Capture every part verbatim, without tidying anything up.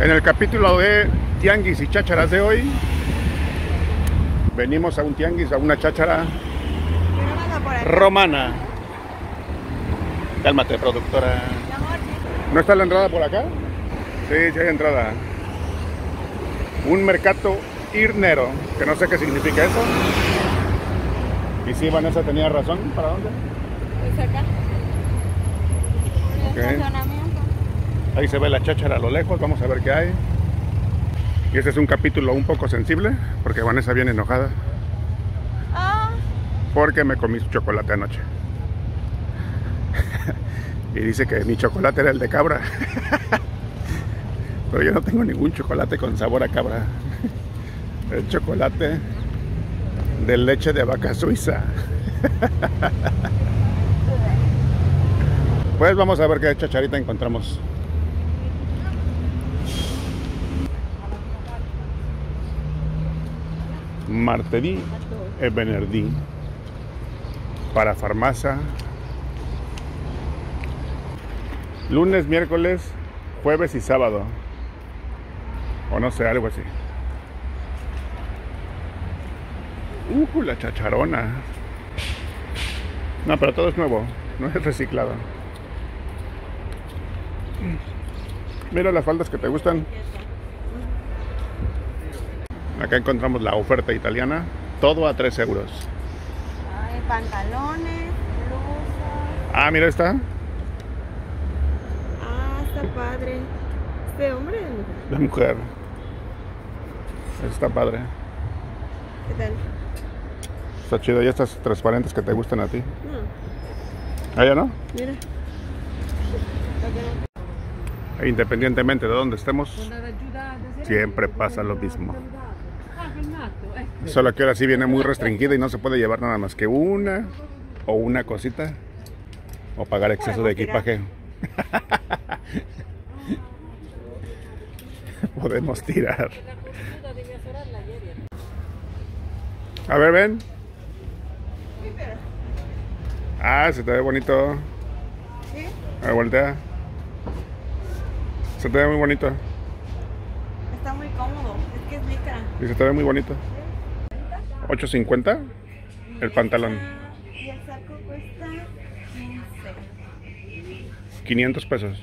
En el capítulo de tianguis y chácharas de hoy, venimos a un tianguis, a una cháchara romana. Cálmate, productora. ¿No está la entrada por acá? Sí, sí hay entrada. Un mercado irnero, que no sé qué significa eso. Y sí, Vanessa tenía razón. ¿Para dónde? Pues acá. Okay. Ahí se ve la cháchara a lo lejos, vamos a ver qué hay. Y este es un capítulo un poco sensible, porque Vanessa viene enojada. Ah. Porque me comí su chocolate anoche. Y dice que mi chocolate era el de cabra. Pero yo no tengo ningún chocolate con sabor a cabra. El chocolate de leche de vaca suiza. Pues vamos a ver qué chacharita encontramos. Martedì e venerdì para farmacia. Lunes, miércoles, jueves y sábado. O no sé, algo así. Uh, la chacharona. No, pero todo es nuevo, no es reciclado. Mira las faldas que te gustan. Acá encontramos la oferta italiana. Todo a tres euros. Hay pantalones, blusas. Ah, mira esta. Ah, está padre. ¿Es de hombre o de mujer? De mujer. Está padre. ¿Qué tal? Está chido. ¿Y estas transparentes que te gustan a ti? No. ¿Ah, ya no? Mira. E independientemente de dónde estemos, siempre pasa lo mismo. Solo que ahora sí viene muy restringida y no se puede llevar nada más que una o una cosita o pagar exceso de equipaje. Podemos tirar. A ver, ven. Ah, se te ve bonito. ¿Sí? A ver, voltea. Se te ve muy bonito. Está muy cómodo. Es que es licra. Y se te ve muy bonito. ocho cincuenta el pantalón. Y el saco cuesta quince. quinientos pesos.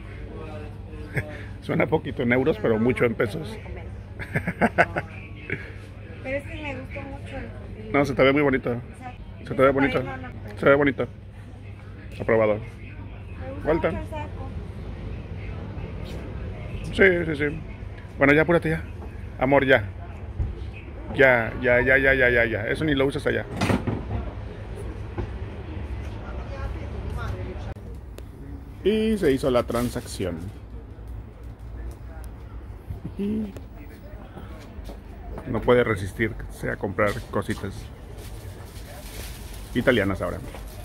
Suena poquito en euros, pero mucho en pesos. Pero es que me gusta mucho el... No, se te ve muy bonito. Se te ve bonito. Se ve bonito. Aprobado. Vuelta. Sí, sí, sí. Bueno, ya apúrate ya. Amor, ya. Ya, ya, ya, ya, ya, ya, ya. Eso ni lo usas allá. Y se hizo la transacción. No puede resistirse a comprar cositas italianas ahora.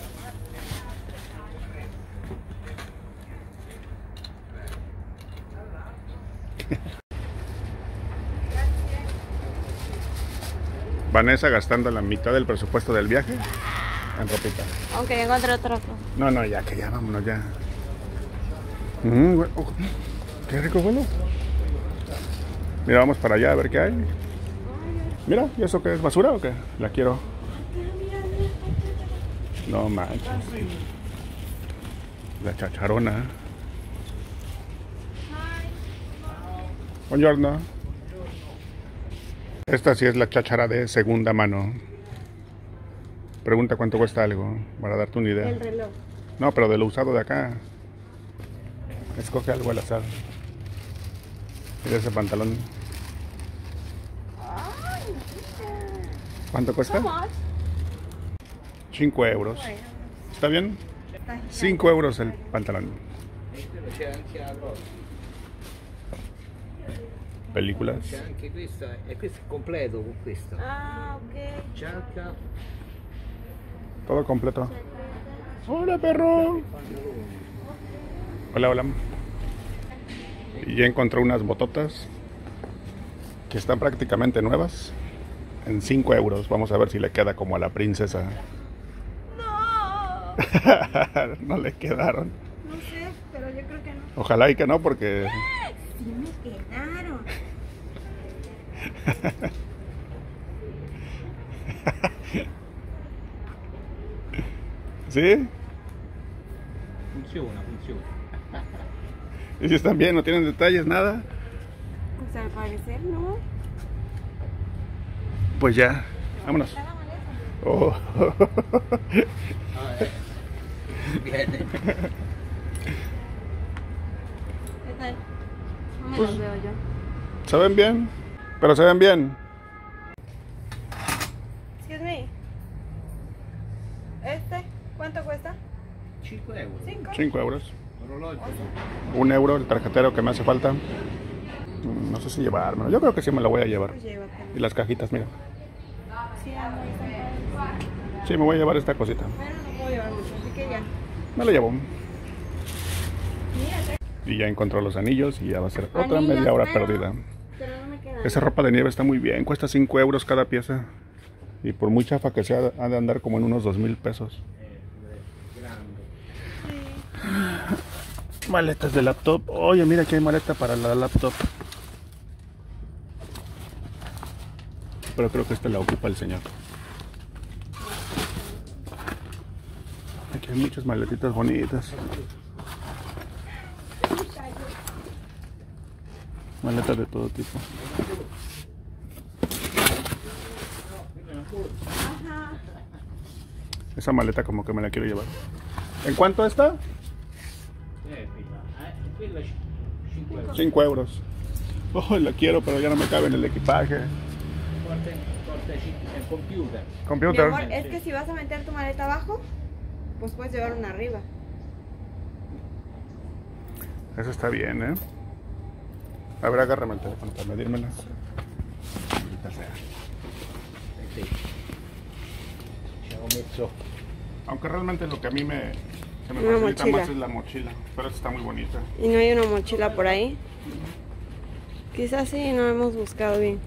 Vanessa gastando la mitad del presupuesto del viaje en ropita. Aunque encontré otro. No, no, ya, que ya, vámonos ya. Mm, bueno, oh, qué rico vuelo. Mira, vamos para allá a ver qué hay. Mira, ¿y eso qué es? ¿Basura o qué? La quiero. No manches. La chacharona. Buongiorno. Esta sí es la cháchara de segunda mano. Pregunta cuánto cuesta algo, para darte una idea. El reloj. No, pero de lo usado de acá. Escoge algo al azar. Mira ese pantalón. ¿Cuánto cuesta? cinco euros. ¿Está bien? cinco euros el pantalón. Películas. C'è anche questo, e questo è completo con questo. Ah, ok. Giacca. Todo completo. Hola, perro. Hola, hola. Y ya encontré unas bototas que están prácticamente nuevas en cinco euros. Vamos a ver si le queda como a la princesa. No. No le quedaron. No sé, pero yo creo que no. Ojalá y que no, porque sí me quedaron. ¿Sí? Funziona, funziona. ¿Y si están bien? ¿No tienen detalles, nada? Pues al parecer no. Pues ya, vámonos. Está la maleta. Oh. Ah, eh. Viene. ¿Qué tal? No me Pues- los veo yo. ¿Se ven bien? Pero se ven bien. Excuse me. ¿Este? ¿Cuánto cuesta? cinque euro. ¿Cinco? cinco euros. Orologio. Un euro el tarjetero que me hace falta. Mm, No sé si llevármelo. Yo creo que sí me lo voy a llevar. Pues llévatelo. Y las cajitas, mira. Sí, amor, están padres. Sí, me voy a llevar esta cosita. Bueno, no puedo llevar mucho, así que ya. Me la llevo. Mira, Y ya encontró los anillos y ya va a ser otra Anillos, media hora pero- perdida. pero no me quedan. Esa ropa de nieve está muy bien. Cuesta cinco euros cada pieza. Y por muy chafa que sea, ha de andar como en unos dos mil pesos. Sí. Maletas de laptop. Oye, mira que hay maleta para la laptop. Pero creo que esta la ocupa el señor. Aquí hay muchas maletitas bonitas. Maletas de todo tipo. Ajá. Esa maleta como que me la quiero llevar. ¿En cuánto está? Eh, quella, eh, quella cinque euro. cinco euros. Oh, la quiero, pero ya no me cabe en el equipaje. Porta, porta il computer. Mi Computer. amor, es que si vas a meter tu maleta abajo, pues puedes llevar una arriba. Eso está bien, ¿eh? A ver, agárrame el teléfono para medírmela. Maldita sea. Sì. Ci avevo messo. Aunque realmente lo que a mí me, se me Una facilita mochila. más es la mochila. Pero esta está muy bonita. Y no hay una mochila por ahí. Quizás sí, no hemos buscado bien.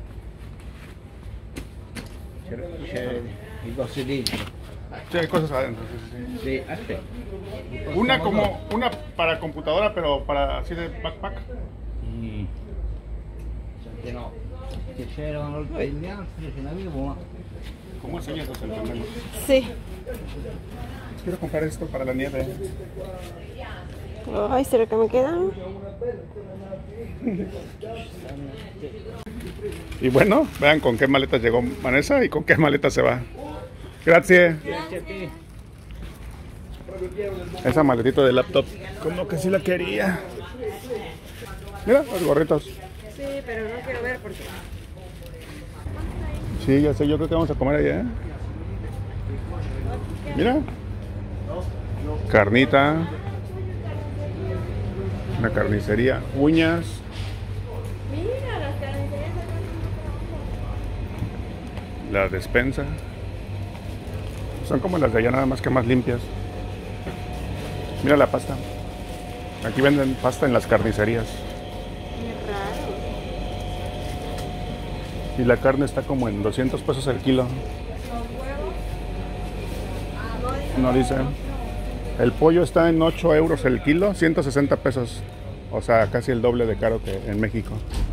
C'è, c'è i cose dentro. Sí, hay cosas adentro. Sí, sí, Sì, aspetta. sí. Una como una para computadora, pero para así de backpack. Mm. Senti, no. Che c'erano gli altri, ce n'avevo una. ¿Cómo enseñas los entendemos? Sí. Quiero comprar esto para la nieve. Ay, ¿será que me quedan? Y bueno, vean con qué maletas llegó Vanessa y con qué maleta se va. Gracias. Grazie a te. Esa maletita de laptop, como que sí la quería. Mira, los gorritos. Sí, pero no quiero ver porque... Sí, ya sé, yo creo que vamos a comer allá. ¿Eh? Mira. Carnita. Una carnicería. Uñas. Mira, las carnicerías acá. La despensa. Son como las de allá, nada más que más limpias. Mira la pasta. Aquí venden pasta en las carnicerías. Qué raro. Y la carne está como en doscientos pesos el kilo. ¿Los huevos? No dice. El pollo está en ocho euros el kilo, ciento sesenta pesos. O sea, casi el doble de caro que en México.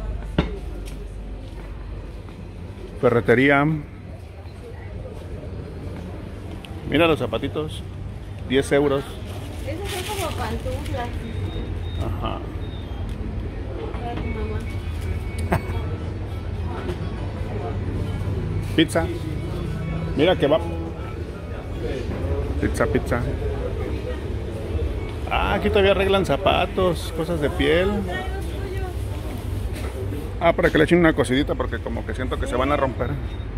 Ferretería. Mira los zapatitos. diez euros. Esos son como pantuflas Ajá. para tu mamá. Pizza. Mira que va. Pizza, pizza. Ah, aquí todavía arreglan zapatos, cosas de piel. Trae los tuyos. Ah, para que le echen una cosidita porque como que siento que se van a romper.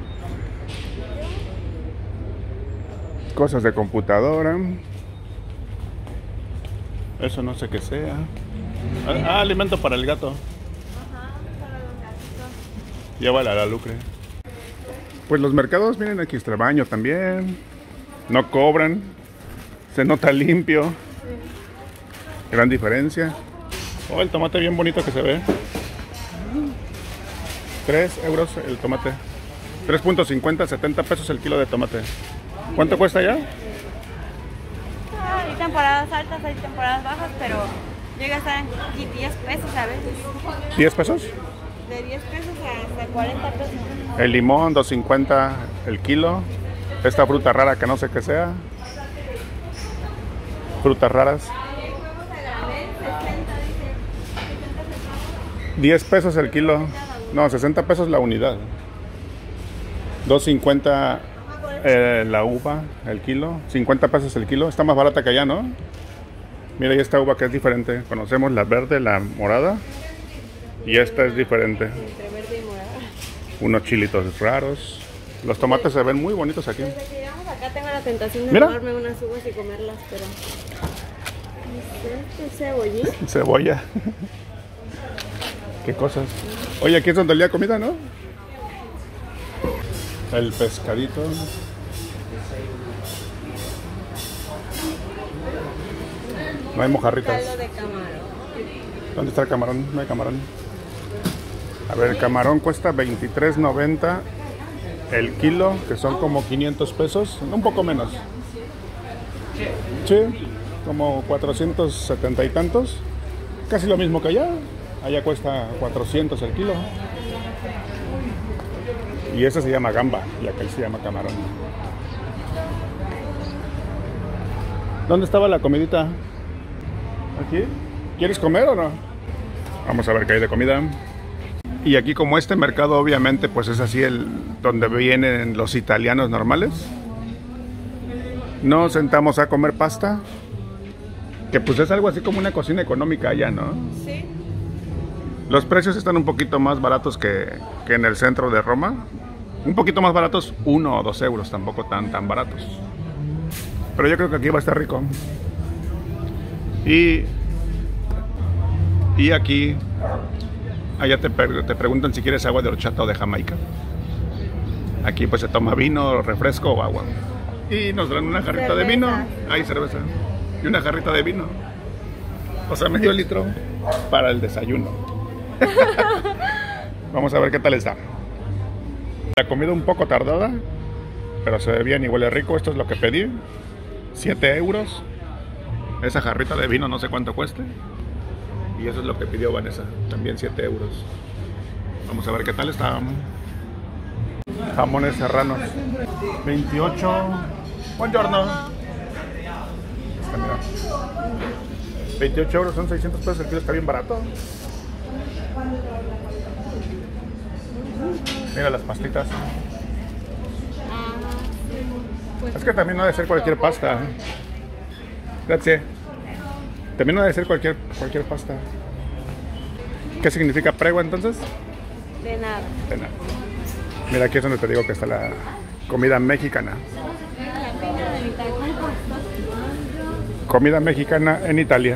Cosas de computadora. Eso no sé qué sea. Ah, ah, alimento para el gato. Ajá, para los gatitos. Llévala a la lucre. Pues los mercados vienen aquí extrabaño también. No cobran. Se nota limpio. Gran diferencia. Oh, el tomate bien bonito que se ve. tres euros el tomate. tres punto cincuenta, setenta pesos el kilo de tomate. ¿Cuánto cuesta ya? Ah, hay temporadas altas, hay temporadas bajas, pero Llega a estar en diez pesos a veces. ¿diez pesos? De diez pesos hasta cuarenta pesos. El limón, dos cincuenta el kilo. Esta fruta rara que no sé qué sea. Frutas raras. diez pesos el kilo. No, sesenta pesos la unidad. dos cincuenta eh, la uva, el kilo. cincuenta pesos el kilo. Está más barata que allá, ¿no? Mira, y esta uva que es diferente. Conocemos la verde, la morada. Y esta es diferente. Entre verde y morada. Unos chilitos raros. Los tomates se ven muy bonitos aquí. Desde que llegamos acá tengo la tentación de Mira. tomarme unas uvas y comerlas, pero... ¿Qué es cebollín? Cebolla. Qué cosas. Oye, aquí es donde olía comida, ¿no? El pescadito. No hay mojarritas. Caldo de camarón. ¿Dónde está el camarón? No hay camarón. A ver, el camarón cuesta veintitrés noventa el kilo, que son como quinientos pesos, un poco menos. Sí, como cuatrocientos setenta y tantos. Casi lo mismo que allá. Allá cuesta cuatrocientos el kilo. Y ese se llama gamba, y aquel se llama camarón. ¿Dónde estaba la comidita? ¿Aquí? ¿Quieres comer o no? Vamos a ver qué hay de comida. Y aquí, como este mercado obviamente pues es así el donde vienen los italianos normales, nos sentamos a comer pasta, que pues es algo así como una cocina económica allá, ¿no? Sí. Los precios están un poquito más baratos que, que en el centro de Roma. Un poquito más baratos, uno o dos euros, tampoco tan, tan baratos. Pero yo creo que aquí va a estar rico. Y, y aquí, allá te, te preguntan si quieres agua de horchata o de Jamaica. Aquí pues se toma vino, refresco o agua. Y nos dan una jarrita cerveza de vino. Hay cerveza. Y una jarrita de vino. O sea, medio litro para el desayuno. Vamos a ver qué tal está. La comida un poco tardada, pero se ve bien y huele rico. Esto es lo que pedí. siete euros. Esa jarrita de vino no sé cuánto cueste. Y eso es lo que pidió Vanessa. También siete euros. Vamos a ver qué tal está. Jamones serranos. veintiocho. Buongiorno. Está, mira. veintiocho euros son seiscientos pesos. El kilo está bien barato. Mira las pastitas. Es que también no debe ser cualquier pasta. Gracias. También no debe ser cualquier, cualquier pasta. ¿Qué significa prego entonces? De nada. De nada. Mira, aquí es donde te digo que está la comida mexicana. Comida mexicana en Italia.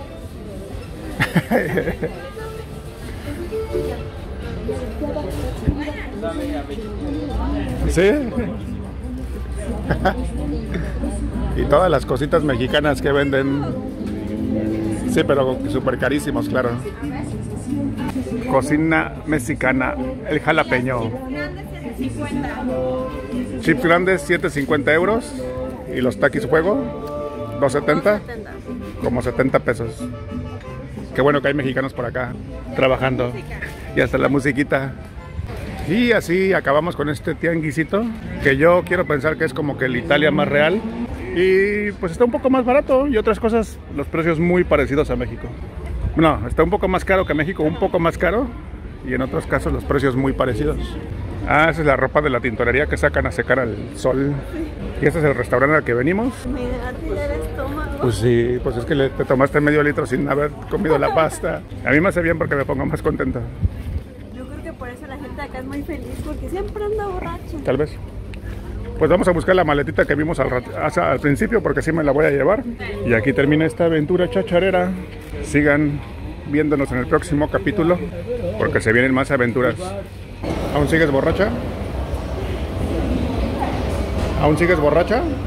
¿Sí? Y todas las cositas mexicanas que venden. Sí, pero súper carísimos, claro. Cocina mexicana, el jalapeño. Chips grandes, siete cincuenta euros. Y los taquis fuego, dos setenta. Como setenta pesos. Qué bueno que hay mexicanos por acá trabajando. Y hasta la musiquita. Y así acabamos con este tianguisito, que yo quiero pensar que es como que el Italia más real. Y pues está un poco más barato y otras cosas, los precios muy parecidos a México. No, está un poco más caro que México, un poco más caro. Y en otros casos los precios muy parecidos. Ah, esa es la ropa de la tintorería que sacan a secar al sol. Y este es el restaurante al que venimos. Me da arder el estómago. Pues sí, pues es que le, te tomaste medio litro sin haber comido la pasta. A mí me hace bien porque me pongo más contento. Yo creo que por eso la gente acá es muy feliz, porque siempre anda borracho. Tal vez. Pues vamos a buscar la maletita que vimos al, al principio, porque sí me la voy a llevar. Y aquí termina esta aventura chacharera. Sigan viéndonos en el próximo capítulo, porque se vienen más aventuras. ¿Aún sigues borracha? ¿Aún sigues borracha?